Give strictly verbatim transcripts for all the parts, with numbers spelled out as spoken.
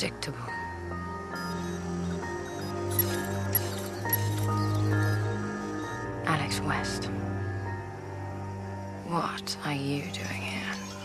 predictable. Alex West, what are you doing here?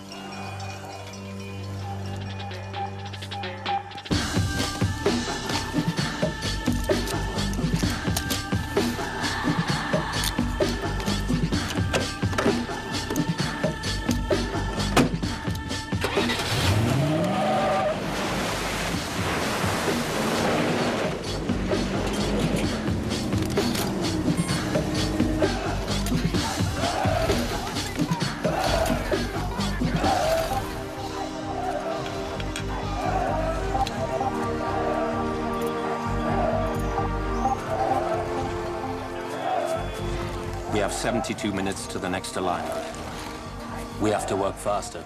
We have seventy-two minutes to the next alignment. We have to work faster.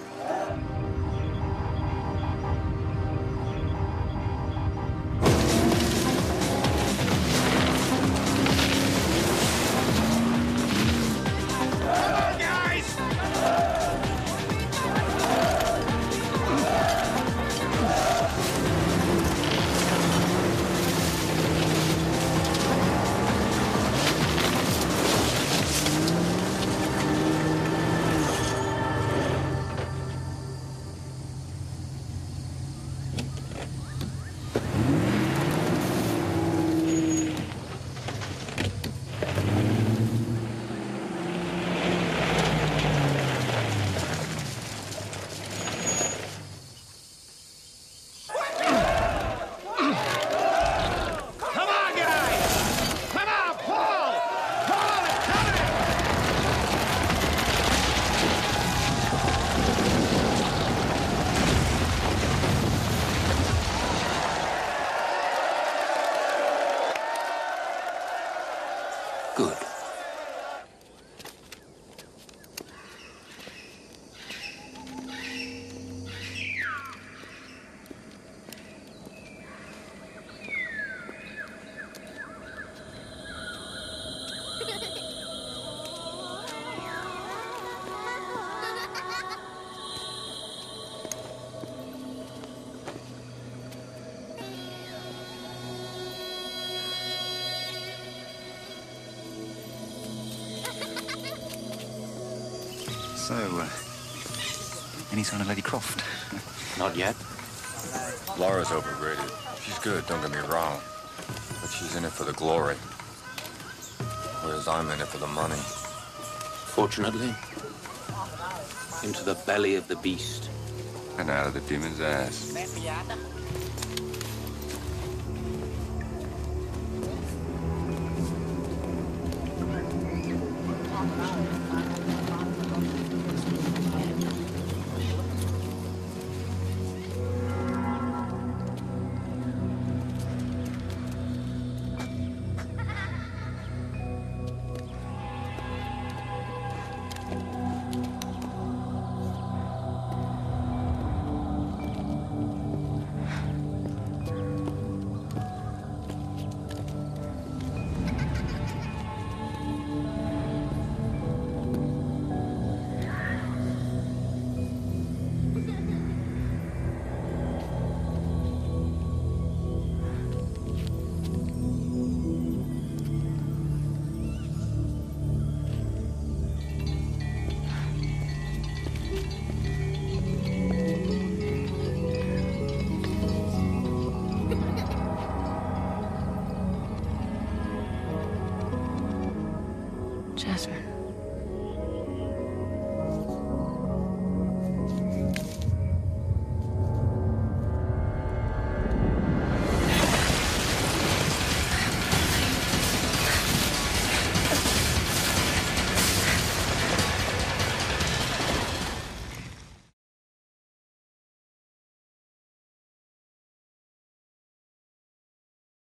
Good. So, uh, any sign of Lady Croft? Not yet. Laura's overrated. She's good, don't get me wrong. But she's in it for the glory. Whereas I'm in it for the money. Fortunately, into the belly of the beast. And out of the demon's ass. Jasmine.